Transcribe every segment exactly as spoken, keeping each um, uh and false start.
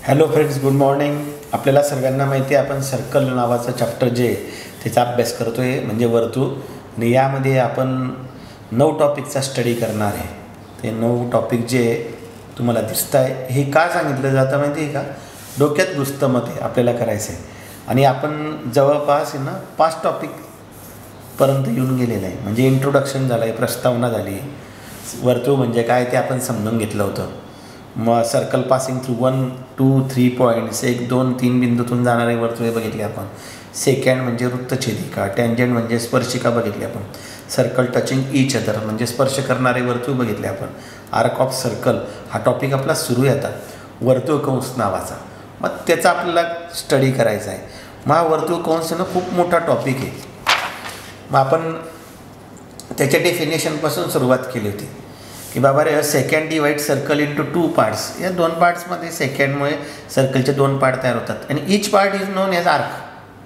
Hello friends, good morning. आपल्याला सर्वांना माहिती आहे आपण सर्कल नावाचा चॅप्टर जे त्याचा अभ्यास करतो आहे म्हणजे वर्तुळ. आणि यामध्ये आपण नऊ टॉपिकचा स्टडी करणार आहे. ते नऊ टॉपिक जे तुम्हाला दिसत आहे हे का सांगितलं जातं माहिती आहे का? डोक्यात घुसतं मध्ये आपल्याला करायचं आहे. आणि आपण जवळपास आहे ना पाच टॉपिकपर्यंत येऊन गेलेलं आहे. म्हणजे इंट्रोडक्शन झालं आहे, प्रस्तावना झाली, वर्तुळ म्हणजे काय ते आपण समजून घेतलं होतं. मग circle passing through one two three points, एक दोन तीन बिंदूतून जाणारे वर्तुळे बघितले आपण. सेकंड म्हणजे वृत्तछेदिका, टँजंट म्हणजे स्पर्शिका बघितली आपण. सर्कल टचिंग ईच अदर म्हणजे स्पर्श करणारे वर्तुळ बघितले आपण. आर्क ऑफ सर्कल हा टॉपिक आपला सुरू येतात, वर्तुळ कंस नावाचा. मग त्याचा आपल्याला स्टडी करायचा आहे. मग हा वर्तुळ कंस ना खूप मोठा टॉपिक आहे. मग आपण त्याच्या डेफिनेशनपासून सुरुवात केली होती की बाबा रे, second divide circle into two parts. या दोन पार्ट्समध्ये सेकंडमुळे सर्कलचे दोन पार्ट तयार होतात आणि each part is known as arc.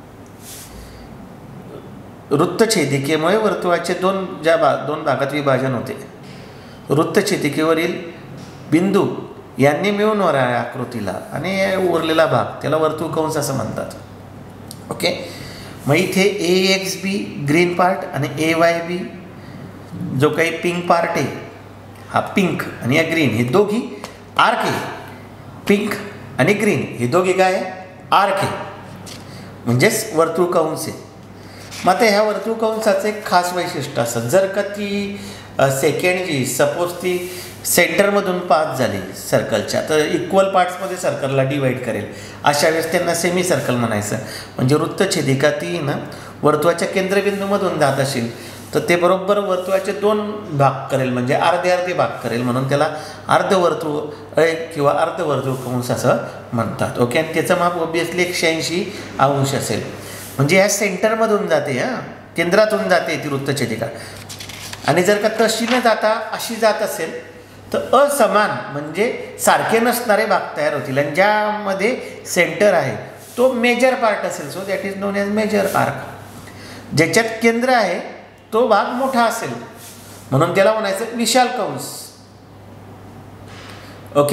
वृत्तछेदिकेमुळे वर्तुळाचे दोन ज्या भा दोन भागात विभाजन होते. वृत्तछेदिकेवरील बिंदू यांनी मिळून होणाऱ्या आकृतीला आणि उरलेला भाग त्याला वर्तुळ कंस असं म्हणतात. ओके. मग इथे A X B green part आणि ए वाय बी जो काही पिंक पार्ट आहे हा पिंक आणि या ग्रीन हे दोघी आर्क आहे. पिंक आणि ग्रीन हे दोघी काय आहे? आर्क आहे, म्हणजेच वर्तुळ कंस आहे. मग आता ह्या वर्तुळ कंसाचं एक खास वैशिष्ट्य असतं, जर का ती सेकंड जी सपोज ती सेंटरमधून पास झाली सर्कलच्या तर इक्वल पार्ट्समध्ये सर्कलला डिवाईड करेल. अशा वेळेस त्यांना सेमी सर्कल म्हणायचं. म्हणजे वृत्तछेदिका ती ना वर्तुळाच्या केंद्रबिंदूमधून जात असेल तर ते बरोबर वर्तुळाचे दोन भाग करेल, म्हणजे अर्धे अर्धे भाग करेल, म्हणून त्याला अर्धवर्तुळ किंवा अर्धवर्तुळ कंस असं म्हणतात. ओके. आणि त्याचं माप ऑब्वियसली एकशे ऐंशी अंश असेल. म्हणजे ह्या सेंटरमधून जाते, हां केंद्रातून जाते ती वृत्तछेदिका. आणि जर का तशी न जाता अशी जात असेल तर असमान म्हणजे सारखे नसणारे भाग तयार होतील. आणि ज्यामध्ये सेंटर आहे तो मेजर पार्ट असेल, so that is known as major arc. ज्याच्यात केंद्र आहे तो भाग मोठा असेल म्हणून त्याला म्हणायचं विशाल कंस. ओके.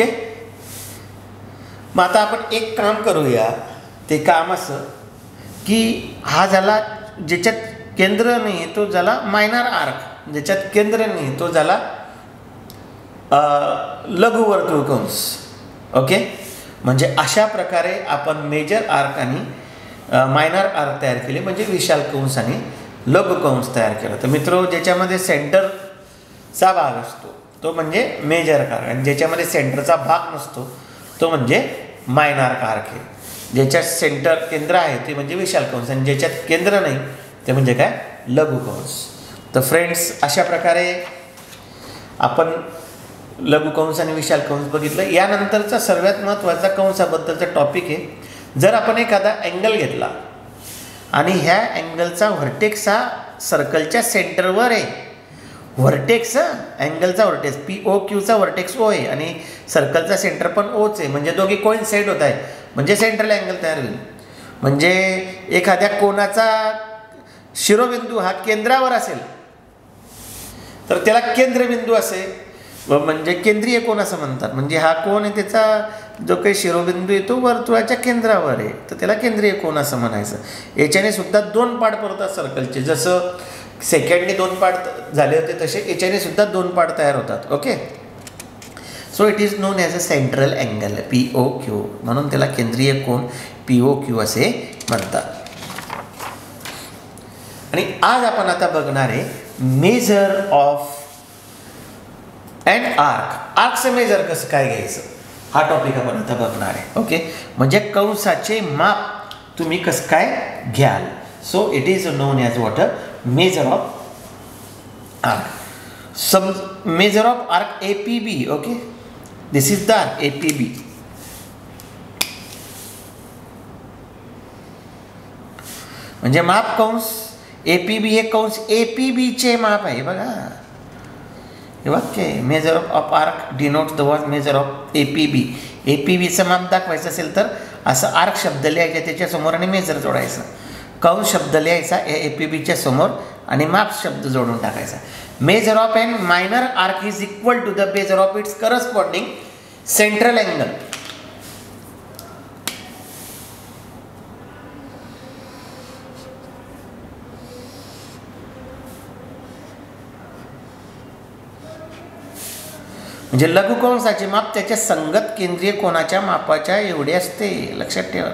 मग आता आपण एक काम करूया. ते काम असं की हा झाला ज्याच्यात केंद्र नाही तो झाला मायनर आर्क, ज्याच्यात केंद्र नाही तो झाला लघुवर्तुळ कंस. ओके. म्हणजे अशा प्रकारे आपण मेजर आर्क आणि मायनर आर्क तयार केले, म्हणजे विशाल कंस आणि लघु कंस तयार केला. तर मित्र, ज्याच्यामध्ये सेंटरचा भाग असतो तो म्हणजे मेजर आर्क आणि ज्याच्यामध्ये सेंटरचा भाग नसतो तो म्हणजे मायनर आर्क आहे. ज्याच्यात सेंटर केंद्र आहे ते म्हणजे विशाल कंस आणि ज्याच्यात केंद्र नाही ते म्हणजे काय? लघु कंस. तर फ्रेंड्स, अशा प्रकारे आपण लघु कंस आणि विशाल कंस बघितलं. यानंतरचा सर्वात महत्त्वाचा कंसाबद्दलचा टॉपिक आहे. जर आपण एखादा अँगल घेतला आणि ह्या अँगलचा व्हर्टेक्स हा सर्कलच्या सेंटरवर आहे. व्हर्टेक्स अँगलचा व्हर्टेक्स पी ओ क्यूचा व्हर्टेक्स ओ आहे आणि सर्कलचा सेंटर पण ओच आहे, म्हणजे दोघे कोइन्साइड होत आहे, म्हणजे सेंट्रल अँगल तयार होईल. म्हणजे एखाद्या कोणाचा शिरोबिंदू हा केंद्रावर असेल तर त्याला केंद्रबिंदू असे म्हणजे केंद्रीय कोन असं म्हणतात. म्हणजे हा कोन आहे त्याचा जो काही शिरोबिंदू आहे तो वर्तुळाच्या केंद्रावर आहे तर त्याला केंद्रीय कोन असं म्हणायचं. याच्याने सुद्धा दोन पार्ट पडतात सर्कलचे. जसं सेकंडने दोन पार्ट झाले होते तसे याच्याने सुद्धा दोन पार्ट तयार होतात. Okay. So it is known as a central angle P O Q, म्हणून त्याला केंद्रीय कोन पी ओ क्यू असे म्हणतात. आणि आज आपण आता बघणार आहे मेजर ऑफ अँड आर्क. आर्कचं मेजर कसं काय घ्यायचं हा टॉपिक आपण आता बघणार आहे. ओके. म्हणजे कंसाचे माप तुम्ही कसं काय घ्याल. So it is known as what a measure of arc. Some measure of arc A P B. Okay. This is the arc A P B. म्हणजे माप कंस ए पी बी हे कंस ए पी बीचे माप आहे. बघा हे वाक्य आहे. Measure of arc denotes the word measure of A P B. A P बीचं माप दाखवायचं असेल तर असं आर्क शब्द लिहायचा त्याच्यासमोर आणि मेजर जोडायचं. कंस शब्द लिहायचा ए पी बीच्या समोर आणि माप शब्द जोडून टाकायचा. Measure of an minor arc is equal to the measure of its corresponding central angle. म्हणजे लघुकंसाचे माप त्याच्या संगत केंद्रीय कोनाच्या मापाच्या एवढे असते, लक्षात ठेवा.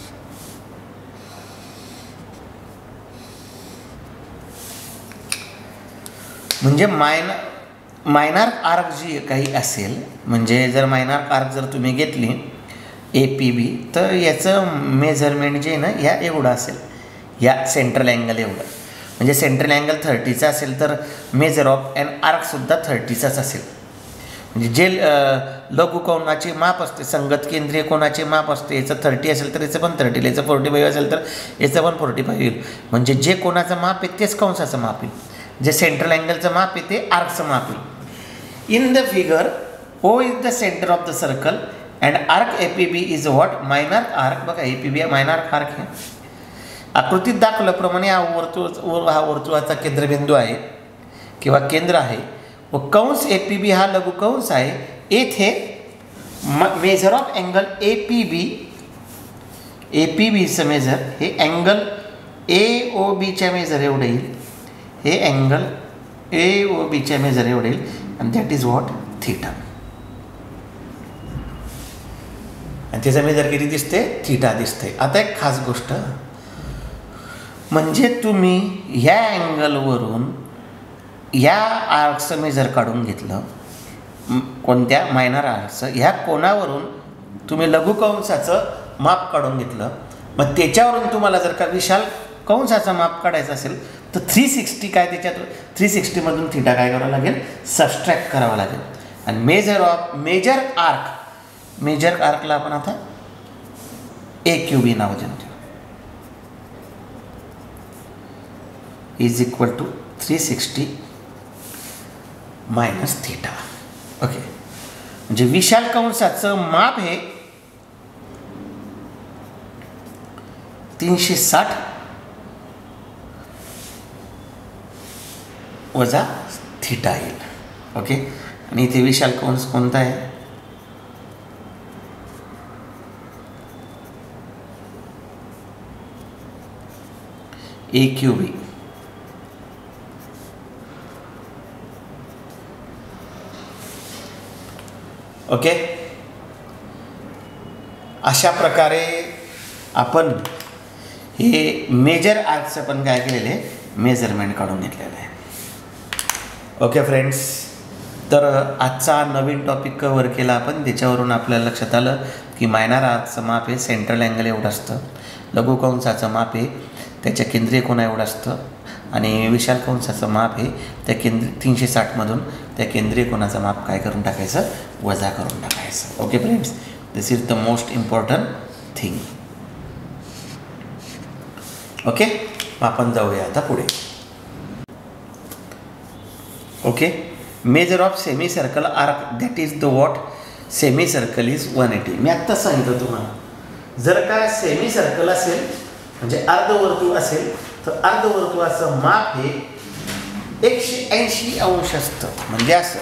म्हणजे मायनर मायनर आर्क जी काही असेल, म्हणजे जर मायनर आर्क जर तुम्ही घेतली ए पी बी, तर याचं मेजरमेंट जे आहे ना या एवढं असेल, या सेंट्रल अँगल एवढं. म्हणजे सेंट्रल अँगल थर्टीचा असेल तर मेजर ऑफ अँड आर्कसुद्धा थर्टीचाच असेल. म्हणजे जे लघुकोनाचे माप असते, संगत केंद्रीय कोनाचे माप असते, याचं थर्टी असेल तर याचं पण थर्टी, याचं फोर्टी फाईव्ह असेल तर याचं पण फोर्टी फाईव्ह येईल. म्हणजे जे कोणाचं माप आहे तेच कंसाचं माप येईल, जे सेंट्रल अँगलचं माप आहे ते आर्कचं माप येईल. In the figure O is the centre of the circle and arc A P B is what minor arc. बघा ए पी बी हा मायनर आर्क आहे. आकृतीत दाखवल्याप्रमाणे हा वर्तुळ हा वर्तुळाचा केंद्रबिंदू आहे किंवा केंद्र आहे व कंस ए पी बी हा लघुकंस आहे. येथे measure of angle A P B A P बीचं मेजर हे अँगल ए ओ बीच्या मेजर एवढं येईल. हे अँगल ए ओ बीच्या मेजर एवढं येईल आणि दॅट इज व्हॉट थीटा. आणि त्याचा मेजर किती दिसते? थीटा दिसते. आता एक खास गोष्ट, म्हणजे तुम्ही ह्या अँगलवरून ह्या आर्कचं मेजर काढून घेतलं, कोणत्या मायनर आर्कचं, ह्या कोणावरून तुम्ही लघुकंसाचं माप काढून घेतलं, मग त्याच्यावरून तुम्हाला जर का विशाल कंसाचं माप काढायचं असेल तर थ्री सिक्स्टी काय त्याच्यात थ्री सिक्स्टीमधून थिटा काय करावं लागेल? सबस्ट्रॅक्ट करावं लागेल. आणि measure of major arc major आर्कला आपण आता ए क्यू बी नाव देऊ, is equal to three sixty minus theta. Okay, म्हणजे विशाल कंसाचं माप हे तीनशे साठ वजा थिटा येईल. ओके, आणि इथे विशाल कंस कोणता आहे? ए क्यू बी. ओके, अशा प्रकारे आपण हे मेजर आर्कचं पण काय केलेलं आहे? मेजरमेंट काढून घेतलेलं आहे. ओके फ्रेंड्स, तर आजचा नवीन टॉपिक कव्हर केला आपण. त्याच्यावरून आपल्याला लक्षात आलं की मायनर आर्कचं माप हे सेंट्रल अँगल एवढं असतं, लघुकंसाचं माप हे त्याच्या केंद्रीय कोना एवढं असतं, आणि विशाल कंसाचं माप हे त्या केंद्र तीनशे साठमधून त्या केंद्रीय कोनाचं माप काय करून टाकायचं? वजा करून टाकायचं. Okay friends, this is the most important thing. Okay, आपण जाऊया आता पुढे. Okay, measure of semicircle arc that is the what semicircle is one eighty. मी आत्ताच सांगितलं तुम्हाला, जर का सेमी सर्कल असेल म्हणजे अर्धवर्तुळ असेल तर अर्धवर्तुळाचं माप हे एकशे ऐंशी अंश असतं. म्हणजे असं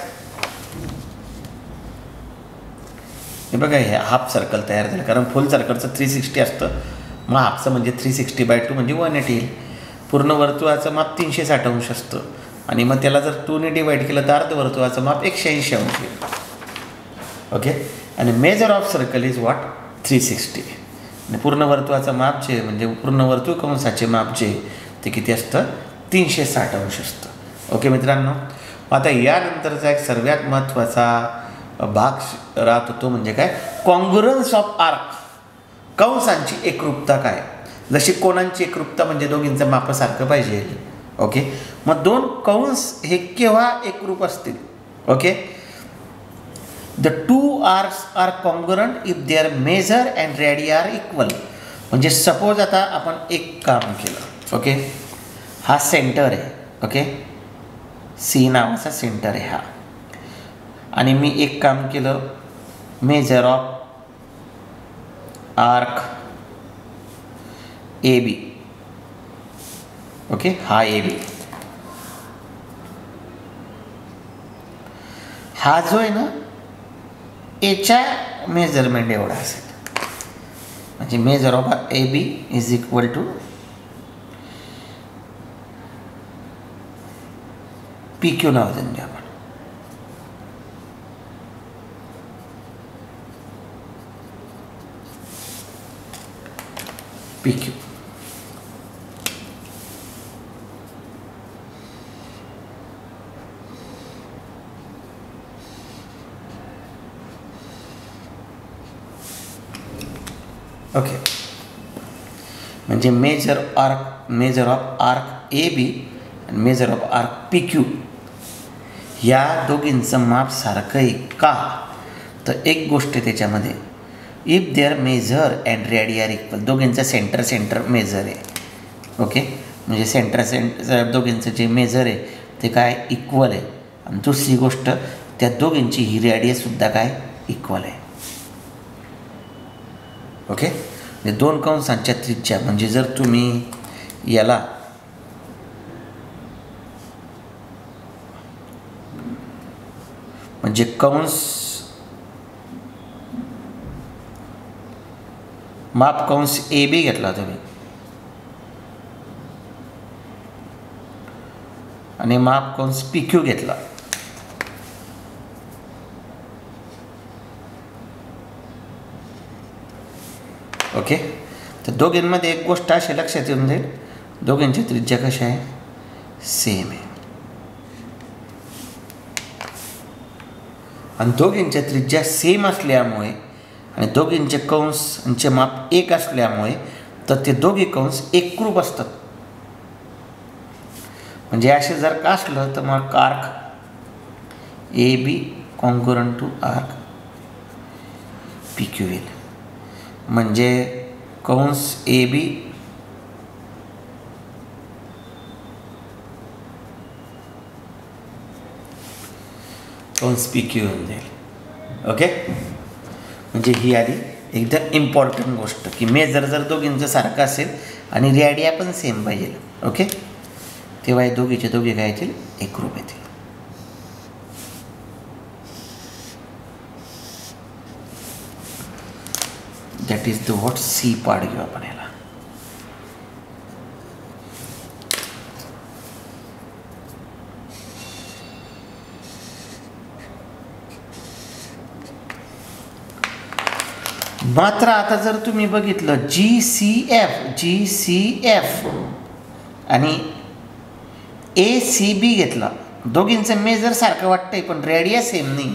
हे बघा, हे हाफ सर्कल तयार झालं, कारण फुल सर्कलचं थ्री सिक्स्टी असतं, मग हाफचं म्हणजे थ्री सिक्स्टी बाय टू म्हणजे वन एटी येईल. पूर्ण वर्तुळाचं माप तीनशे साठ अंश असतं, आणि मग त्याला जर टूने डिवाईड केलं तर अर्धवर्तुळाचं माप एकशे ऐंशी अंश येईल. ओके, आणि measure of circle is what three sixty. आणि पूर्ण वर्तुळाचं माप जे म्हणजे पूर्ण वर्तुळ कंसाचे माप जे ते किती असतं? तीनशे साठ अंश असतं. ओके मित्रांनो, आता यानंतरचा एक सर्वात महत्त्वाचा भाग राहत होतो म्हणजे काय? कॉन्ग्रुअन्स ऑफ आर्क. कंसांची एकरूपता काय? जशी कोणांची एकरूपता म्हणजे दोघींचं माप सारखं पाहिजे. ओके, मग दोन कंस हे केव्हा एकरूप असतील? Okay, the two arcs are congruent if their measure and radii are equal. म्हणजे सपोज आता आपण एक काम केलं. ओके, हा सेंटर आहे. ओके, सी नावाचा सेंटर आहे हा, आणि मी एक काम केलं, measure of arc A B. Okay, हा ए बी, हा जो आहे ना याच्या मेजरमेंट एवढा असेल. म्हणजे measure of A B is equal to P Q नाव देऊन द्या आपण. P Q. ओके, म्हणजे measure arc measure of arc A B आणि measure of arc P Q या दोघींचं माप सारखं आहे का? तर एक गोष्ट त्याच्यामध्ये, if their measure and radii are equal, दोघींचं सेंटर सेंटर मेजर आहे. ओके, म्हणजे सेंटर सेंटर दोघींचं जे मेजर आहे ते काय इक्वल आहे. आणि दुसरी गोष्ट, त्या दोघींची ही रेडियससुद्धा काय इक्वल आहे. ओके, म्हणजे दोन कंसांच्या त्रिज्या, म्हणजे जर तुम्ही याला म्हणजे कंस माप कंस ए बी घेतला तुम्ही आणि माप कंस पी क्यू घेतला, ओके, तर दोघींमध्ये एक गोष्ट अशी लक्षात येऊन जाईल, दोघींची त्रिज्या कशी आहे, सेम आहे. आणि दोघींच्या त्रिज्या सेम असल्यामुळे आणि दोघींचे कंसांचे माप एक असल्यामुळे तर ते दोघी कंस एकरूप असतात. म्हणजे असे जर का असलं तर मग arc A B congruent to arc P Q येईल. म्हणजे कंस ए बी कंस पी क्यू होऊन जाईल. ओके, म्हणजे ही आधी एकदम इम्पॉर्टंट गोष्ट की मेजर जर दोघींचं सारखं असेल आणि रेडिया पण सेम पाहिजे. ओके, तेव्हा हे दोघीचे दोघे काय येतील, एकरूप येतील. That is the what C part घेऊ आपण याला. मात्र आता जर तुम्ही बघितलं G C F G C F आणि ए सी बी घेतला, दोघींचं मेजर सारखं वाटतंय पण रेडिया सेम नाही.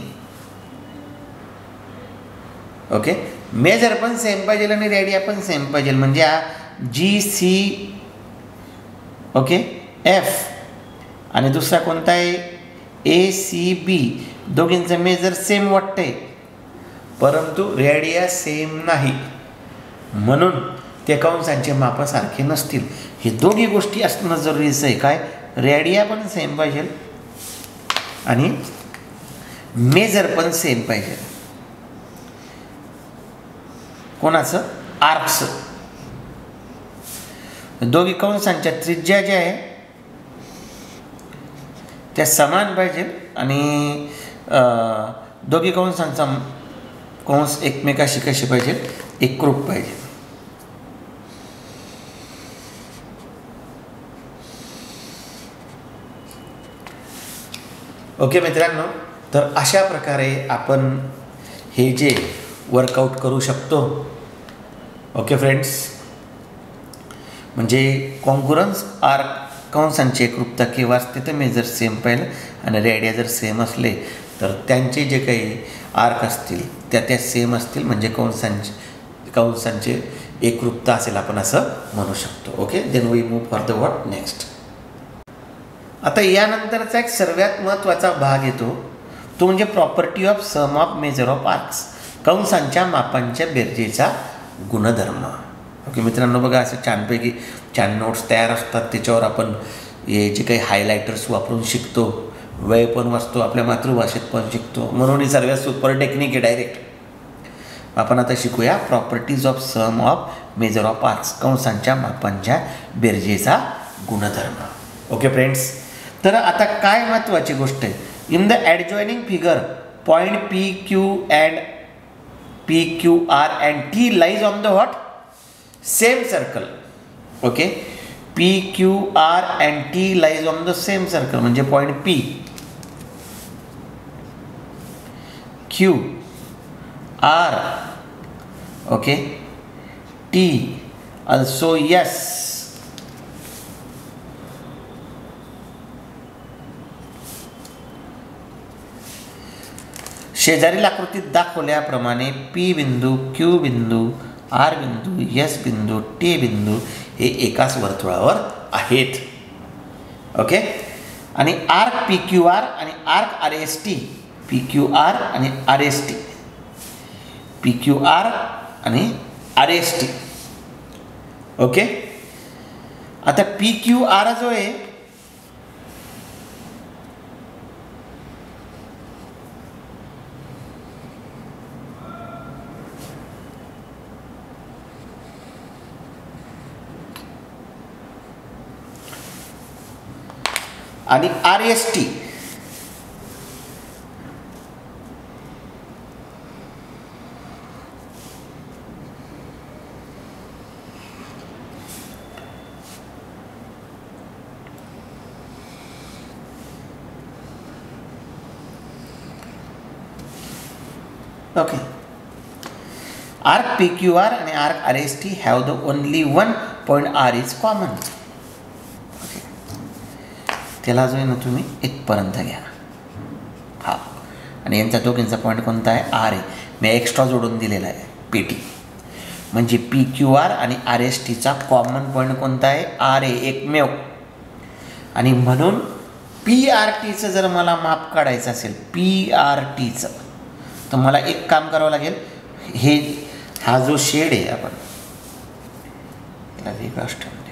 ओके, मेजर पण सेम पाहिजे आणि रेडिया पण सेम पाहिजे. म्हणजे हा जी सी ओके एफ आणि दुसरा कोणता आहे ए सी बी, दोघींचं मेजर सेम वाटतंय परंतु रेडिया सेम नाही, म्हणून ते कंसांचे माप सारखे नसतील. हे दोघी गोष्टी असणं जरुरीचं आहे. काय, रेडिया पण सेम पाहिजे आणि मेजर पण सेम पाहिजे. कोणाचं, आर्कचं. दोघी कंसांच्या त्रिज्या ज्या आहे त्या समान पाहिजे आणि दोघी कंसांचा कंस एकमेकाशी कशी पाहिजे, एकरूप पाहिजे. ओके मित्रांनो, तर अशा प्रकारे आपण हे जे वर्कआउट करू शकतो. ओके फ्रेंड्स, म्हणजे कॉन्ग्रुएन्स आर्क कंसांची एकरूपता केव्हा असते तर मेजर सेम पाहिलं आणि रेडिया जर सेम असले तर त्यांचे जे काही आर्क असतील त्या त्या सेम असतील, म्हणजे कंसांचे कंसांचे एकरूपता असेल आपण असं म्हणू शकतो. Okay, then we move for the what next. आता यानंतरचा एक सर्वात महत्त्वाचा भाग येतो तो म्हणजे property of sum of measure of arcs, कंसांच्या मापांच्या बेरजेचा गुणधर्म. ओके मित्रांनो, बघा असं छानपैकी छान नोट्स तयार असतात, त्याच्यावर आपण हे जे काही हायलायटर्स वापरून शिकतो, वेळ पण वाचतो, आपल्या मातृभाषेत पण शिकतो, म्हणून ही सर्वात सुपर टेक्निक आहे डायरेक्ट. आपण आता शिकूया properties of sum of measure of arcs, कंसांच्या मापांच्या बेरजेचा गुणधर्म. ओके फ्रेंड्स, तर आता काय महत्त्वाची गोष्ट आहे, in the adjoining figure point P Q and P Q R and T lies on the what same circle. Okay, P Q R and T lies on the same circle, म्हणजे point P Q R okay T also yes. शेजारील आकृतीत दाखवल्याप्रमाणे P बिंदू, Q बिंदू, R बिंदू, S बिंदू, T बिंदू हे एकाच वर्तुळावर आहेत. ओके. आणि आर्क पी क्यू आर आणि arc R S T, P Q R आणि R S T, P Q R आणि आर एस टी. ओके. आता पी क्यू आर जो आहे आणि R S T okay. Arc P Q R आणि arc R S T have the only one point R is common. त्याला जो आहे ना तुम्ही इथपर्यंत घ्या. हा. आणि यांचा दोघींचा पॉईंट कोणता आहे? आर आहे. मी एक्स्ट्रा जोडून दिलेला आहे पी टी. म्हणजे पी क्यू आर आणि आर एस टीचा कॉमन पॉईंट कोणता आहे? आर आहे, एकमेव. आणि म्हणून पी आर टीचं जर मला माप काढायचं असेल, पी आर टीचं, तर मला एक काम करावं लागेल. हे हा जो शेड आहे आपण याला वेगळाच ठेवून द्या.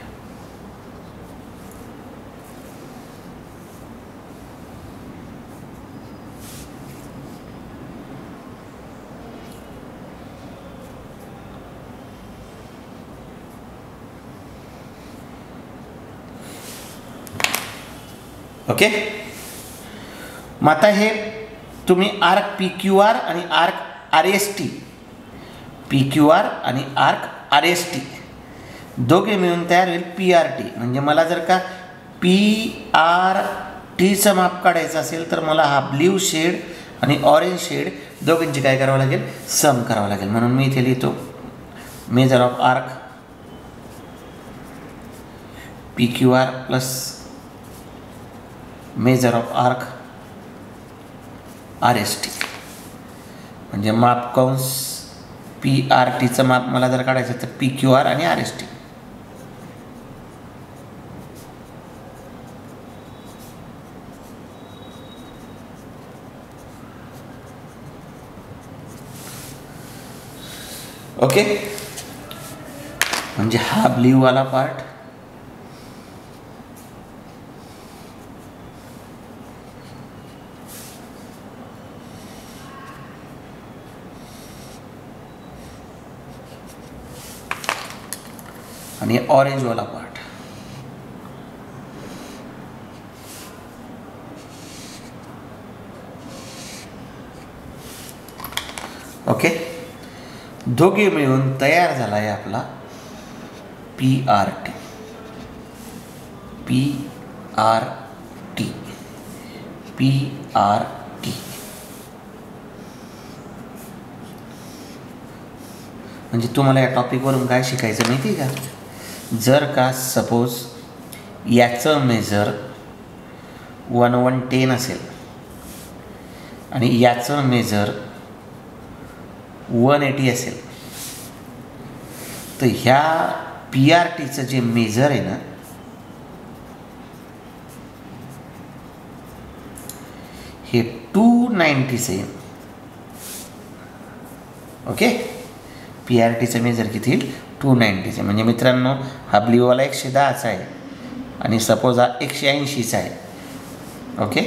ओके. मग आता हे तुम्ही आर्क पी क्यू आर आणि arc R S T, P Q R आणि आर्क आर एस टी दोघे मिळून तयार होईल पी आर टी. म्हणजे मला जर का पी आर टीचं माप काढायचं असेल तर मला हा ब्ल्यू शेड आणि ऑरेंज शेड दोघांची काय करावं लागेल? सम करावं लागेल. म्हणून मी इथे लिहितो measure of arc P Q R plus measure of arc R S T. म्हणजे माप कंस पी आर टीचं माप मला जर काढायचं तर पी क्यू आर आणि आर एस टी. ओके. म्हणजे हा ब्ल्यू वाला पार्ट आणि ऑरेंज वाला पार्ट. ओके. दोघे मिळून तयार झाला आहे आपला P R T. P R T P R T. म्हणजे तुम्हाला या टॉपिकवरून काय शिकायचं माहिती आहे का? जर का सपोज याचं मेजर वन वन टेन असेल आणि याचं मेजर वन एटी असेल, तर ह्या पी आर टीचं जे मेजर आहे ना, हे टू नाईंटीचं आहे. ओके. पी आर टीचं मेजर किती येईल? टू नाईंटीचं. म्हणजे मित्रांनो हा ब्ल्यूवाला एकशे दहाचा आहे आणि सपोज हा एकशे ऐंशीचा आहे. ओके.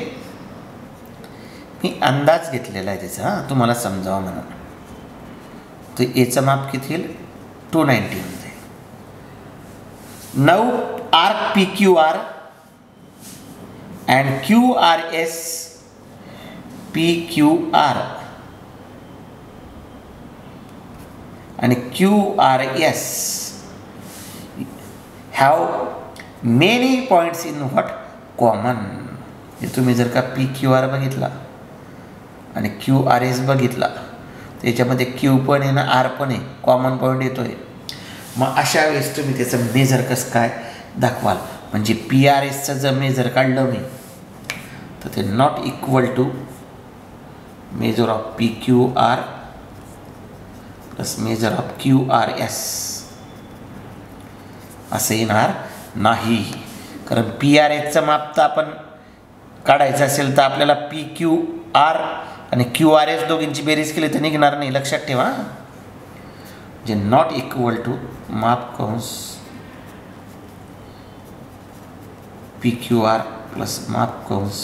मी अंदाज घेतलेला आहे त्याचा, हां, तुम्हाला समजावं म्हणून. तर याचं माप किती येईल? टू नाईंटी होते. नऊ arc P Q R and Q R S P Q R आणि Q R S have many points in what common. हे तुम्ही जर का पी क्यू आर बघितला आणि क्यू आर एस बघितला, त्याच्यामध्ये क्यू पण आहे ना, आर पण आहे, कॉमन पॉईंट येतो आहे. मग अशा वेळेस तुम्ही त्याचं मेजर कसं काय दाखवाल, म्हणजे पी आर एसचं जर मेजर काढलं मी तर ते not equal to measure of P Q R plus measure of Q R S असं येणार नाही. कारण पी आर एसचं माप तर आपण काढायचं असेल तर आपल्याला पी क्यू आर आणि क्यू आर एस दोघींची बेरीज केली तर निघणार नाही, लक्षात ठेवा. जे नॉट इक्वल टू माप कंस पी क्यू आर प्लस माप कंस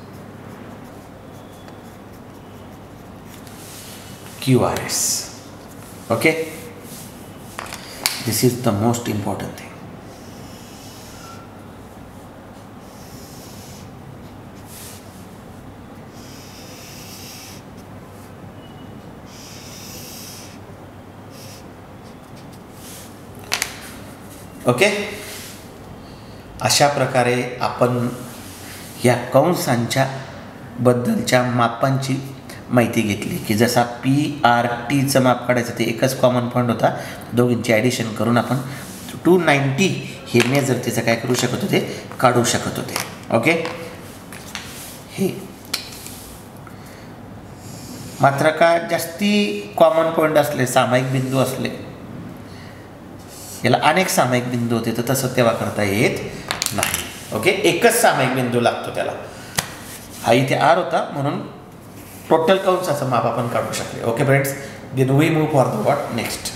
Q R S. Okay, this is the most important thing. Okay, अशा प्रकारे आपण या कंसांच्या बद्दलच्या मापांची माहिती घेतली की जसा पी आर टीचं माप काढायचं ते एकच कॉमन पॉईंट होता, दोघींची ॲडिशन करून आपण टू नाईंटी हे मेजर त्याचं काय करू शकत होते, काढू शकत होते. ओके, हे मात्र का जास्ती कॉमन पॉईंट असले, सामायिक बिंदू असले, याला अनेक सामायिक बिंदू होते तर तसं तेव्हा करता येत नाही. ओके, एकच सामायिक बिंदू लागतो त्याला. हा इथे आर होता म्हणून टोटल कंसाचं माप आपण काढू शकले. Okay friends, then we move for the what next.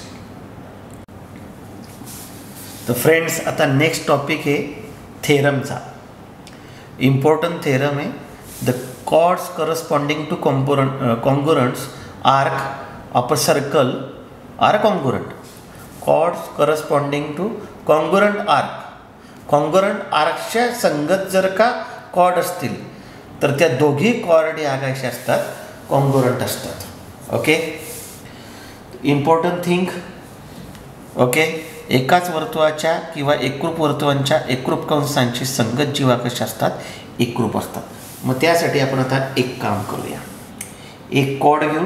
तर फ्रेंड्स आता नेक्स्ट टॉपिक आहे थेरमचा. इम्पॉर्टंट थेरम आहे. The chords corresponding to component congruents arc of a circle are congruent. Chords corresponding to congruent arc. Congruent आर्कच्या संगत जर का cord असतील तर त्या दोघी कॉर्ड या कशा असतात, कॉन्ग्रुअंट असतात. Okay, important thing. ओके, एकाच वर्तुळाच्या किंवा एकरूप वर्तुळांच्या एकरूप कंसांची संगत जीवा कशा असतात, एकरूप असतात. मग त्यासाठी आपण आता एक काम करूया. एक कॉर्ड घेऊ,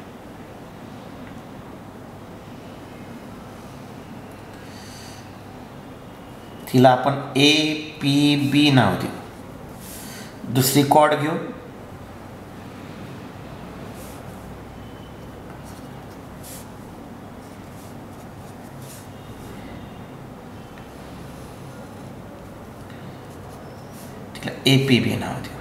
तिला आपण ए पी बी नाव देऊ. दुसरी कॉर्ड घेऊ, तिला ए पी बी नाव देऊ.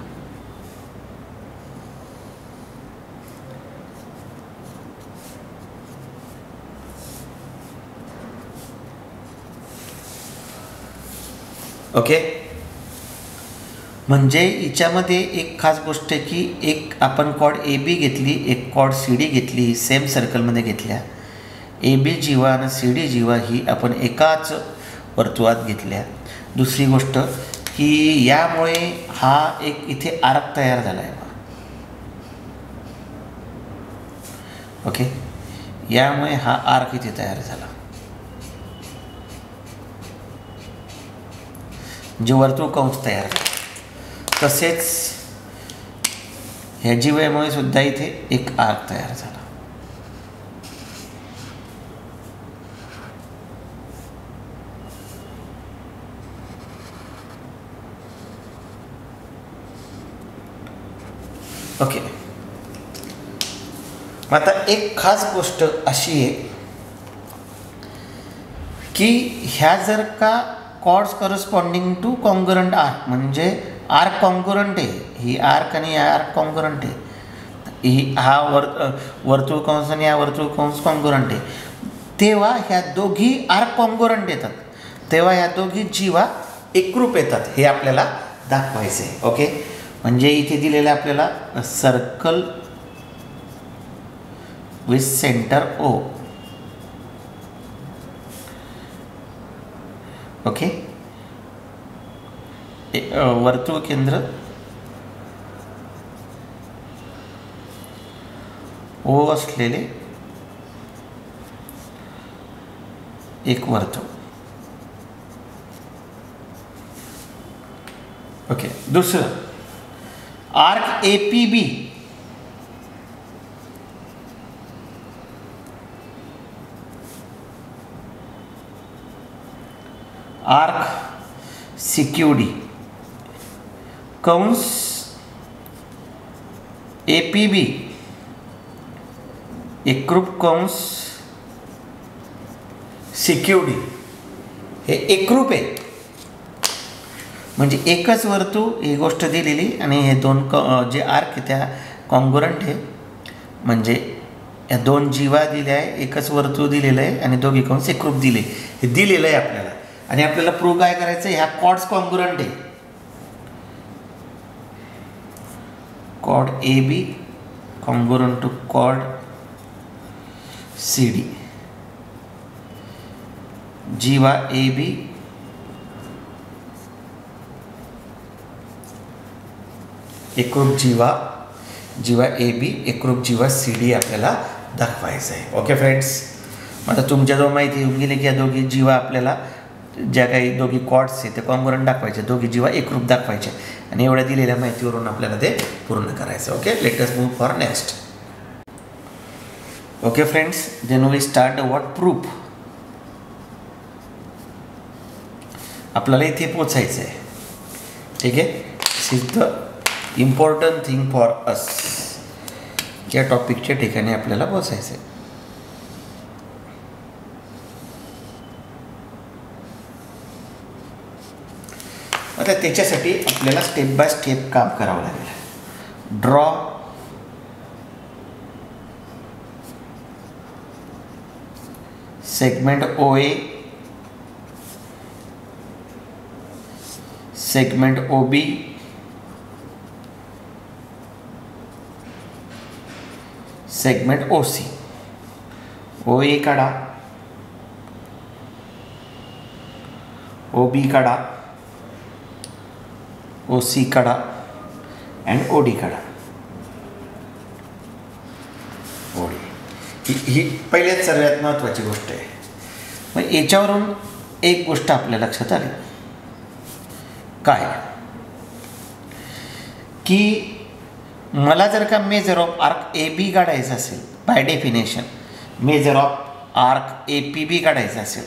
ओके, म्हणजे हिच्यामध्ये एक खास गोष्ट आहे की एक आपण कॉर्ड ए बी घेतली, एक कॉर्ड सी डी घेतली, सेम सर्कलमध्ये घेतल्या. ए बी जीवा आणि सी डी जीवा ही आपण एकाच वर्तुळात घेतल्या. दुसरी गोष्ट की यामुळे हा एक इथे आर्क तयार झाला आहे. ओके, यामुळे हा आर्क इथे तयार झाला, जे वर्तुळ कंस तयार झाला. तसेच ह्या जीवेमुळे सुद्धा इथे एक आर्क तयार झाला. ओके, मग आता एक खास गोष्ट अशी आहे की ह्या जर का chords corresponding to congruent arc, म्हणजे आर्क कॉन्ग्रुअंट आहे, ही आर्क आणि आर्क कॉन्ग्रुअंट आहे, ही हा वर वर्तुळ कंस आणि या वर्तुळ कंस कॉन्ग्रुअंट आहे, तेव्हा ह्या दोघी आर्क कॉन्ग्रुअंट येतात, तेव्हा ह्या दोघी जीवा एकरूप येतात, हे आपल्याला दाखवायचं आहे. ओके, म्हणजे इथे दिलेलं आपल्याला circle with centre O. Okay, वर्तुळ केंद्र ओ असलेले एक वर्तुळ. ओके, दुसरं arc A P B. Arc C Q D कंस ए पी बी एकरूप कंस सिक्युडी हे एकरूप आहे म्हणजे एकच वर्तुळ ही गोष्ट दिलेली आणि हे दोन क जे आर्क आहे त्या कॉन्ग्रुएंट आहे म्हणजे या दोन जीवा दिल्या आहे एकच वर्तुळ दिलेलं आहे आणि दोघी कंस एकरूप दिले हे दिलेलं आहे आपल्याला आणि आपल्याला प्रूव्ह काय करायचं ह्या कॉर्ड्स कॉन्ग्रुएंट आहे chord A B congruent to chord C D जीवा ए बी एकरूप जीवा जीवा ए बी एकरूप जीवा सी डी आपल्याला दाखवायचं आहे ओके फ्रेंड्स आता तुमच्याजवळ माहिती येऊन गेली की या दोघी जीवा आपल्याला ज्या काही दोघी कॉर्ड्स आहेत ते कॉन्ग्रुएंट दाखवायचे दोघी जीवा एकरूप दाखवायचे आणि एवढ्या दिलेल्या माहितीवरून आपल्याला ते पूर्ण करायचं okay let us move for next okay friends then we start what proof आपल्याला इथे पोचायचं आहे ठीक आहे this is the important thing for us या टॉपिकच्या ठिकाणी आपल्याला पोचायचं आहे आता त्याच्यासाठी आपल्याला स्टेप बाय स्टेप काम करावं लागेल draw segment O A segment O B segment O C O A काढा ओ बी काढा ओ सी काढा अँड ओ डी काढा ओ डी ही ही पहिल्याच सर्वात महत्त्वाची गोष्ट आहे मग याच्यावरून एक गोष्ट आपल्या लक्षात आली काय की मला जर का measure of arc A B काढायचं असेल by definition measure of arc A P B काढायचं असेल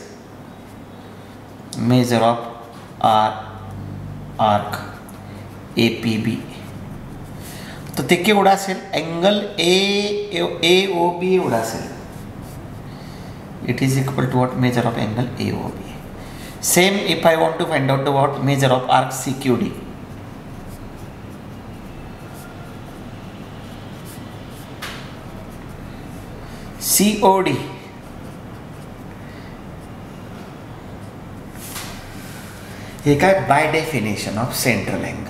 measure of R arc A P B तर ते केवढं असेल angle A A O B एवढा असेल it is equal to what measure of angle A O B same if I want to find out the what measure of arc C Q D C O D हे काय by definition of central angle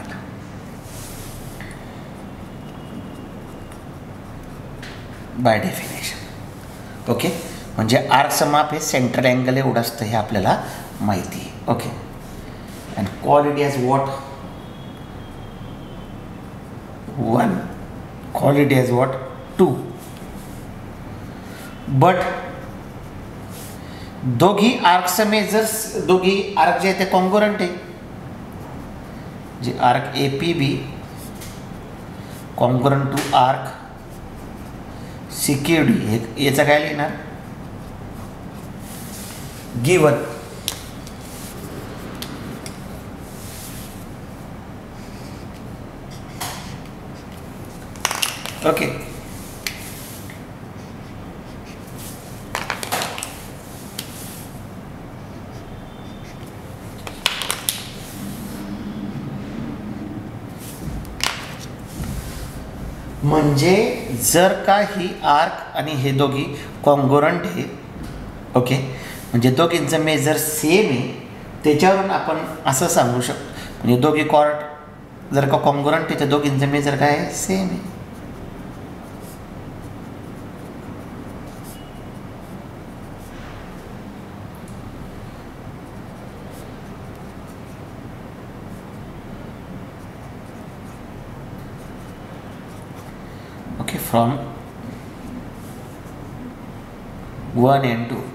by definition okay म्हणजे आर्कचं माप हे central angle एवढं असतं हे आपल्याला माहिती आहे okay and call it as what one call it as what two but दोघी आर्कचं मेजर्स दोघी आर्क जे आहे ते कॉन्ग्रुएंट आहे जे arc A P B congruent to arc C Q D हे याचं काय लिहिणार गिवन ओके म्हणजे जर का ही आर्क आणि हे दोघी कॉन्ग्रुएंट आहे ओके म्हणजे दोघींचं मेजर सेम आहे त्याच्यावरून आपण असं सांगू शकतो म्हणजे दोघी कॉर्ड जर का कॉन्ग्रुएंट आहे तर दोघींचं मेजर काय आहे सेम आहे okay from one and two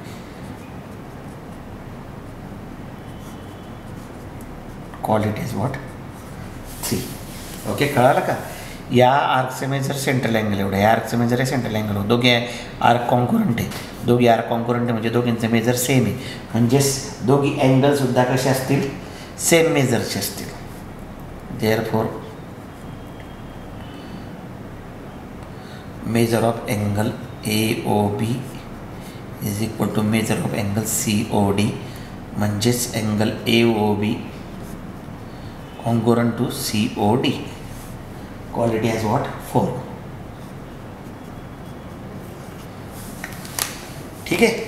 call it is what three okay कळालं का या आर्कचे मेजर सेंट्रल अँगल एवढं, या आर्कचे मेजर आहे सेंट्रल अँगल, दोघे आर्क कॉन्कुरंट आहे, दोघी आर्क कॉन्कुरंट आहे म्हणजे दोघींचे मेजर सेम आहे, म्हणजेच दोघी अँगलसुद्धा कसे असतील, सेम मेजरचे असतील. Therefore measure of angle A O B is equal to measure of angle C O D, म्हणजेच angle A O B concurrent to C O D, quality as what, four. ठीक आहे.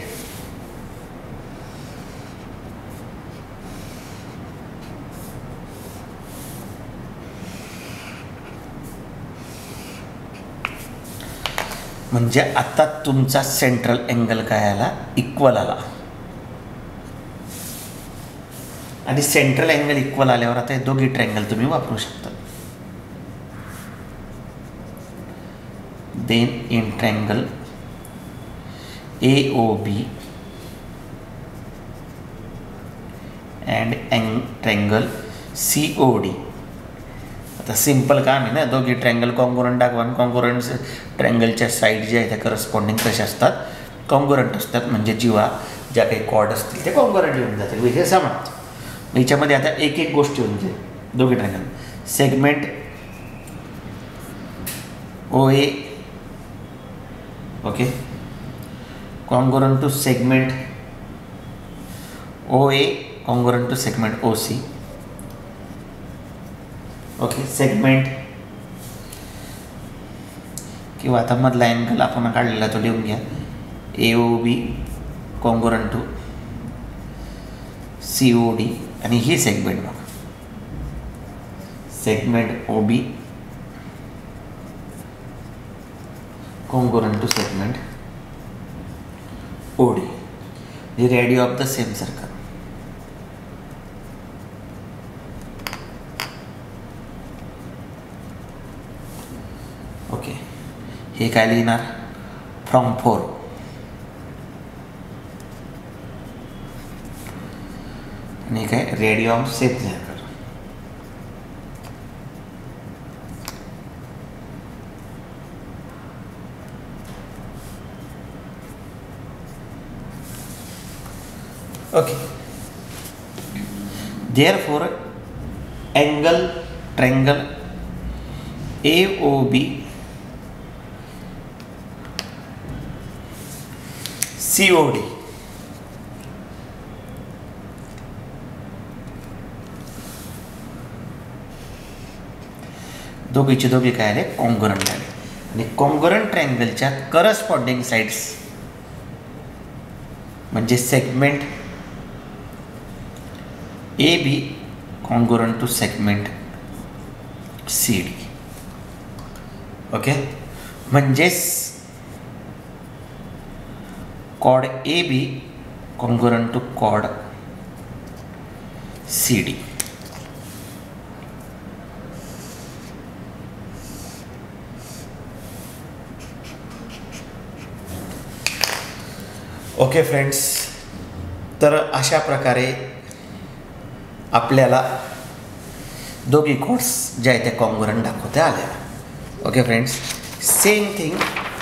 म्हणजे आता तुमचा सेंट्रल अँगल काय आला, equal आला. आणि सेंट्रल अँगल इक्वल आल्यावर आता हे दोघी ट्रँगल तुम्ही वापरू शकता. then in triangle A O B and triangle C O D, आता सिंपल काम आहे ना, दोघी ट्रँगल कॉन्ग्रुरंट दाखवा. कॉन्ग्रुरंट ट्रँगलच्या साईड जे आहे त्या करस्पॉन्डिंग कशा असतात, कॉन्ग्रुरंट असतात, म्हणजे जीवा ज्या काही कॉर्ड असतील ते कॉन्ग्रुरंट येऊन जातील, विषय समजतो. याच्यामध्ये आता एक एक गोष्ट येऊन जाईल. दोघी triangle segment O A, okay, congruent to segment O A congruent to segment O C, ओके, सेगमेंट किंवा आता मधला अँगल आपण काढलेला तो लिहून घ्या, A O B congruent to C O D, आणि ही सेगमेंट बघा, segment O B congruent to segment O D, the radius of the same circle. ओके, हे काय लिहिणार, फ्रॉम फोर. आणि काय, radius of same circle. Okay, therefore angle triangle A O B C O D दोघीचे दोघे काय आले, कॉन्ग्रुरंट आले. आणि कॉन्ग्रुरंट ट्रायंगलच्या करस्पॉन्डिंग साइड्स म्हणजे segment A B congruent to segment C D. Okay, म्हणजेच chord A B congruent to chord C D. Okay friends, तर अशा प्रकारे आपल्याला दोघी कॉर्ड्स ज्या आहेत त्या कॉन्ग्रुरंट दाखवता आल्या. Okay friends, same thing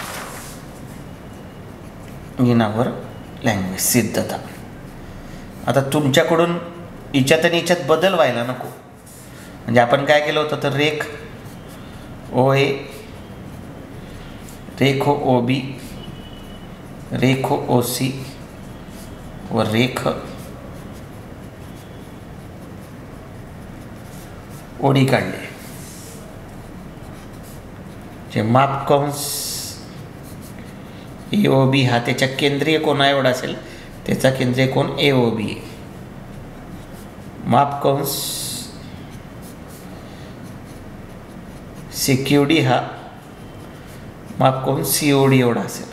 in our language, सिद्धता. आता तुमच्याकडून हिच्यात आणि हिच्यात बदल व्हायला नको. म्हणजे आपण काय केलं होतं, तर रेख ओ ए, रेख ओ बी, रेख ओ सी व रेख ओडी काढले. जे मापकंस ए ओ बी हा त्याच्या केंद्रीय कोणा एवढा असेल, त्याचा केंद्रीय कोण ए ओ बी आहे. मापकंस सी क्यू डी हा मापकंस सी ओ डी एवढा असेल.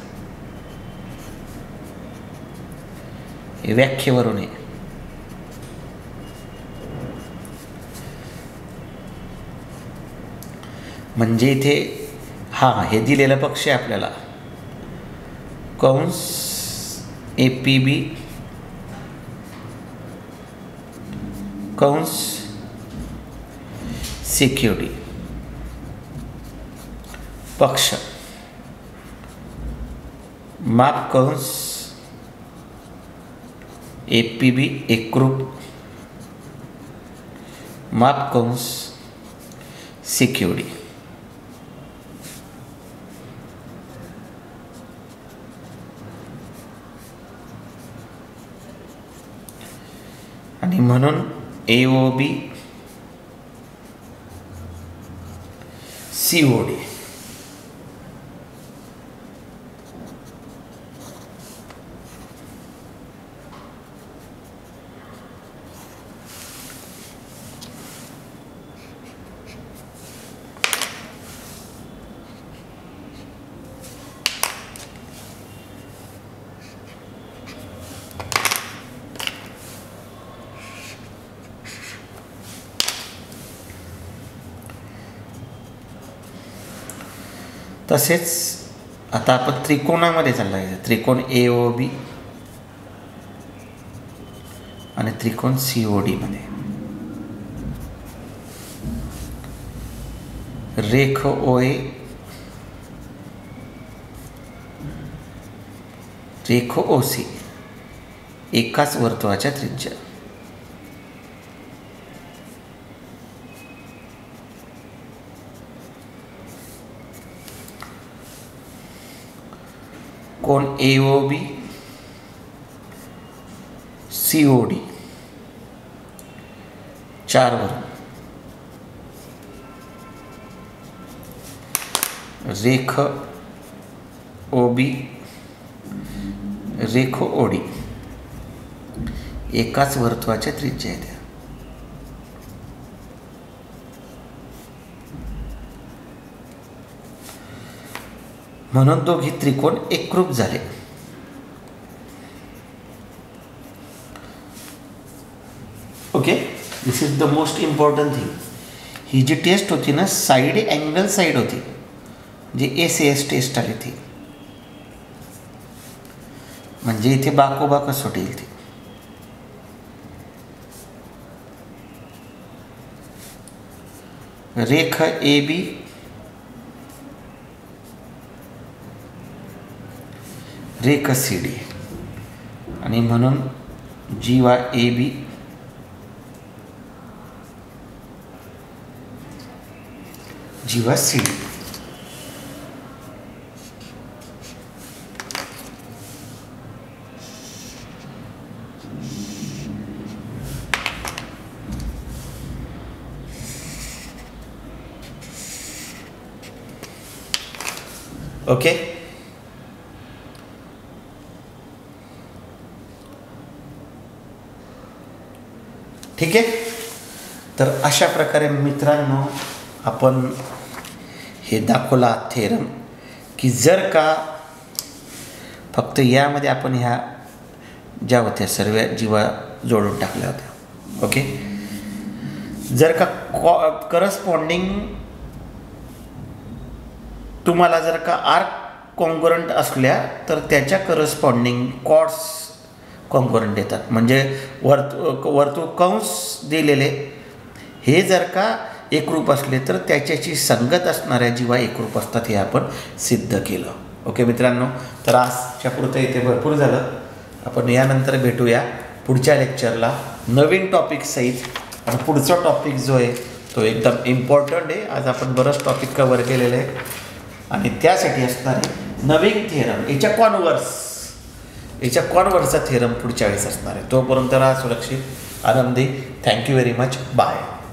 हे व्याख्येवरून आहे. म्हणजे इथे हा हे दिलेलं पक्ष आहे आपल्याला, कंस ए पी बी कंस सी क्यू डी. पक्ष माप कंस ए पी बी एकरूप माप कंस सी क्यू डी. आणि म्हणून ए O B C O D. तसेच आता आपण त्रिकोणामध्ये चालला आहे. त्रिकोण ए ओ बी आणि त्रिकोण सी ओ डी मध्ये रेख ओ ए रेख ओ सी एकाच वर्तुळाच्या त्रिज्या. कोण ए O B C O D चार वर रेख ओ बी रेख ओ डी एकाच वर्तुळाच्या त्रिज्या आहेत. म्हणून दोघी त्रिकोण एकरूप झाले. Okay, this is the most important thing. ही जी टेस्ट होती ना, साइड अँगल साइड होती, जी ए सी एस टेस्ट आली ती, म्हणजे इथे बाकोबा कसोटी येईल ती. रेख ए बी रेख सी डी आणि म्हणून जीवा ए बी जीवा सी डी. ओके, ठीक आहे. तर अशा प्रकारे मित्रांनो आपण हे दाखवला थेरम की जर का फक्त यामध्ये आपण ह्या ज्या होत्या सर्व जीवा जोडून टाकल्या होत्या. ओके, जर का कॉ करस्पॉन्डिंग तुम्हाला जर का आर्क कॉन्ग्रुएंट असल्या तर त्याच्या करस्पॉन्डिंग कॉर्ड्स कॉन्ग्रुएंट येतात. म्हणजे वर्तु वर्तुळ कंस दिलेले हे जर का एकरूप असले तर त्याच्याशी संगत असणाऱ्या जीवा एकरूप असतात, हे आपण सिद्ध केलं. ओके मित्रांनो, तर आजच्या पुरतं इथे भरपूर झालं. आपण यानंतर भेटूया पुढच्या लेक्चरला नवीन टॉपिक सहित. आणि पुढचा टॉपिक जो आहे तो एकदम इम्पॉर्टंट आहे. आज आपण बरंच टॉपिक कवर केलेलं आहे आणि त्यासाठी असणारे नवीन थेरम, याच्या कॉन्व्हर्स याच्या कॉन्व्हर्सचा थेरम पुढच्या वेळेस असणार आहे. तोपर्यंत राहा सुरक्षित, आनंदी. Thank you very much. बाय.